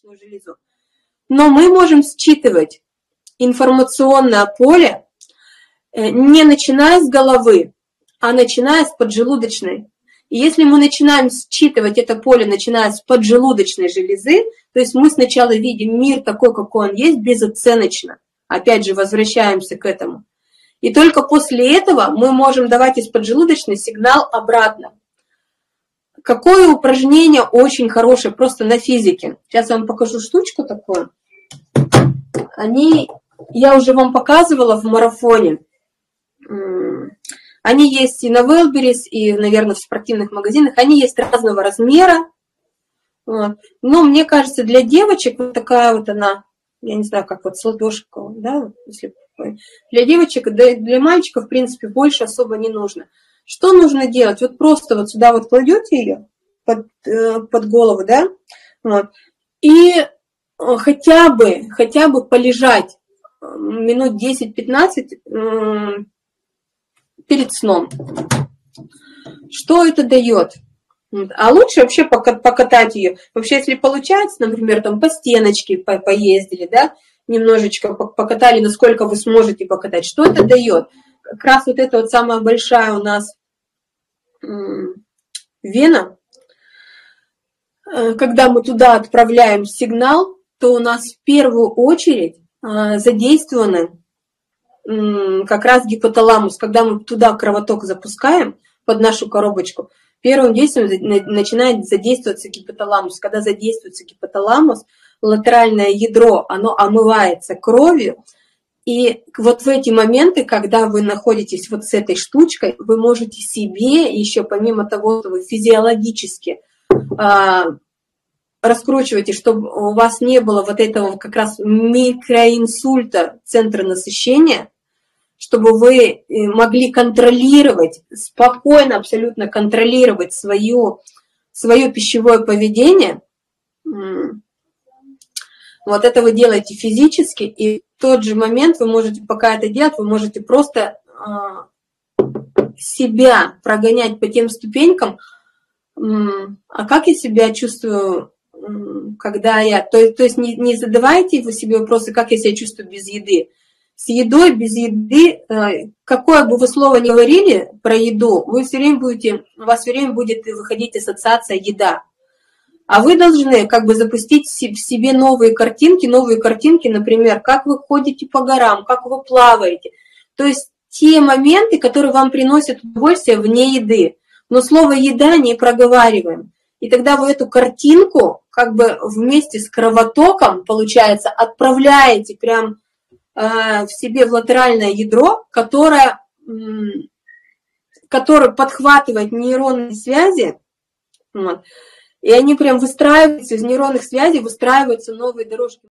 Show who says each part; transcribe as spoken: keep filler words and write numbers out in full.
Speaker 1: поджелудочную железу. Но мы можем считывать информационное поле не начиная с головы, а начиная с поджелудочной. И если мы начинаем считывать это поле, начиная с поджелудочной железы, то есть мы сначала видим мир такой, какой он есть, безоценочно. Опять же, возвращаемся к этому. И только после этого мы можем давать из поджелудочной сигнал обратно. Какое упражнение очень хорошее, просто на физике. Сейчас я вам покажу штучку такую. Они, я уже вам показывала в марафоне. Они есть и на Wildberries, и, наверное, в спортивных магазинах. Они есть разного размера. Вот. Но мне кажется, для девочек вот такая вот она, я не знаю, как вот с ладошку, да, если для девочек, да, для мальчиков, в принципе, больше особо не нужно. Что нужно делать? Вот просто вот сюда вот кладете ее под, под голову, да, вот, и хотя бы, хотя бы полежать минут десять-пятнадцать перед сном. Что это дает? А лучше вообще покатать ее. Вообще, если получается, например, там по стеночке поездили, да, немножечко покатали, насколько вы сможете покатать. Что это дает? Как раз вот это вот самая большая у нас вена. Когда мы туда отправляем сигнал, то у нас в первую очередь задействованы как раз гипоталамус. Когда мы туда кровоток запускаем под нашу коробочку, первым действием начинает задействоваться гипоталамус. Когда задействуется гипоталамус, латеральное ядро, оно омывается кровью. И вот в эти моменты, когда вы находитесь вот с этой штучкой, вы можете себе еще, помимо того, что вы физиологически а, раскручиваете, чтобы у вас не было вот этого как раз микроинсульта центра насыщения, чтобы вы могли контролировать, спокойно абсолютно контролировать свое, свое пищевое поведение. Вот это вы делаете физически, и в тот же момент вы можете, пока это делать, вы можете просто себя прогонять по тем ступенькам. А как я себя чувствую, когда я... То, то есть не, не задавайте вы себе вопросы, как я себя чувствую без еды. С едой, без еды, какое бы вы слово ни говорили про еду, вы все время будете, у вас все время будет выходить ассоциация еда. А вы должны как бы запустить в себе новые картинки, новые картинки, например, как вы ходите по горам, как вы плаваете. То есть те моменты, которые вам приносят удовольствие вне еды. Но слово «еда» не проговариваем. И тогда вы эту картинку как бы вместе с кровотоком, получается, отправляете прям в себе в латеральное ядро, которое, которое подхватывает нейронные связи, вот, и они прям выстраиваются, из нейронных связей выстраиваются новые дорожки.